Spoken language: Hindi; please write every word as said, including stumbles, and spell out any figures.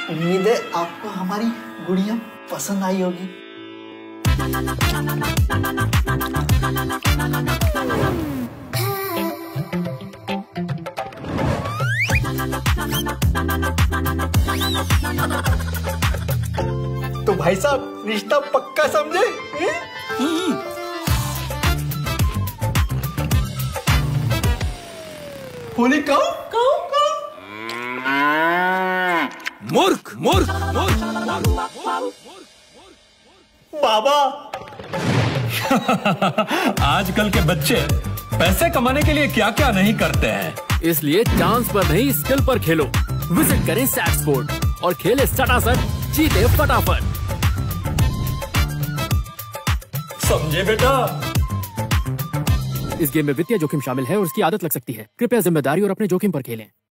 उम्मीद है आपको हमारी गुड़िया पसंद आई होगी। तो भाई साहब रिश्ता पक्का समझे? होली काऊ काऊ काऊ। मूर्ख मूर्ख मूर्ख बाबा। आजकल के बच्चे पैसे कमाने के लिए क्या क्या नहीं करते हैं, इसलिए चांस पर नहीं स्किल पर खेलो। विजिट करें सैट स्पोर्ट और खेले सटासट, जीते फटाफट। समझे बेटा? इस गेम में वित्तीय जोखिम शामिल है और उसकी आदत लग सकती है। कृपया जिम्मेदारी और अपने जोखिम पर खेलें।